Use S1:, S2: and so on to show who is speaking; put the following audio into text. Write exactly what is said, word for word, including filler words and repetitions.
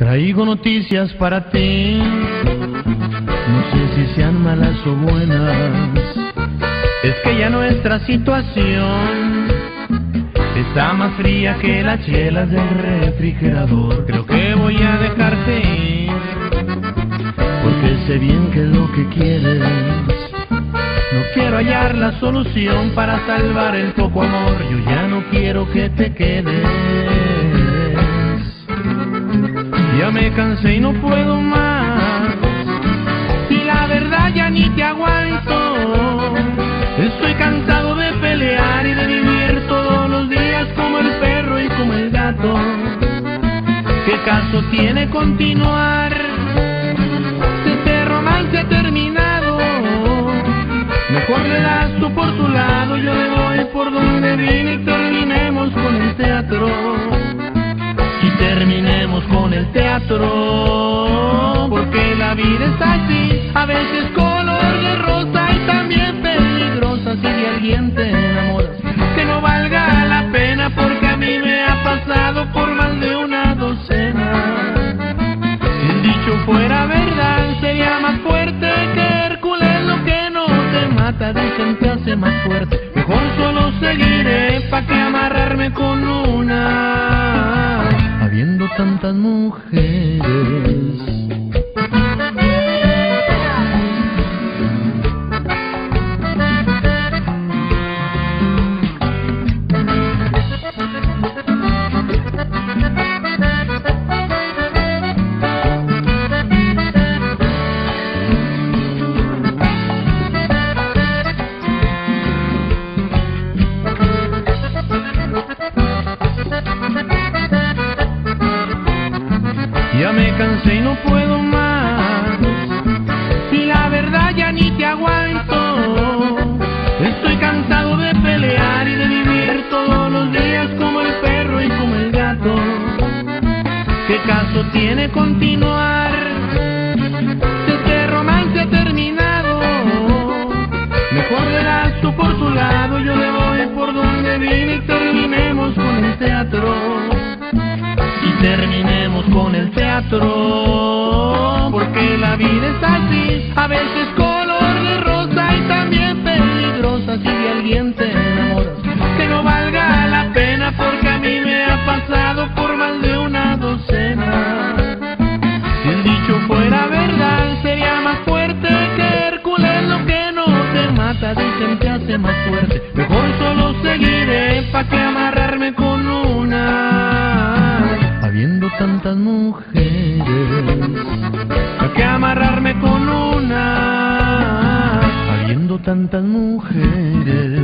S1: Traigo noticias para ti, no sé si sean malas o buenas. Es que ya nuestra situación está más fría que las chelas del refrigerador. Creo que voy a dejarte ir, porque sé bien que es lo que quieres. No quiero hallar la solución para salvar el poco amor. Yo ya no quiero que te quedes. Ya me cansé y no puedo más, y la verdad ya ni te aguanto. Estoy cansado de pelear y de vivir todos los días como el perro y como el gato. ¿Qué caso tiene continuar? Este romance ha terminado. Mejor le das tú por tu lado, yo le voy por donde vine y terminemos con el teatro. Y terminemos con el teatro, porque la vida es así, a veces color de rosa y también peligrosa. Si de alguien te enamoras, que no valga la pena, porque a mí me ha pasado por más de una docena. Si el dicho fuera verdad, sería más fuerte que Hércules. Lo que no te mata, dicen que hace más fuerte. Mejor solo seguiré, pa' que amarrarme con una, habiendo tantas mujeres. Ya me cansé y no puedo más, y la verdad ya ni te aguanto. Estoy cansado de pelear y de vivir todos los días como el perro y como el gato. ¿Qué caso tiene continuar? Este romance ha terminado. Mejor le das tú por tu lado, yo le voy por donde vine y terminemos con el teatro. Y terminemos con el teatro, porque la vida es así, a veces color de rosa y también peligrosa. Si de alguien te enamoras, que no valga la pena, porque a mí me ha pasado por más de una docena. Si el dicho fuera verdad, sería más fuerte que Hércules. Lo que no te mata, dicen que hace más fuerte. Mejor solo seguiré, pa' que amarrarme con una, habiendo tantas mujeres. ¿Para qué amarrarme con una, habiendo tantas mujeres?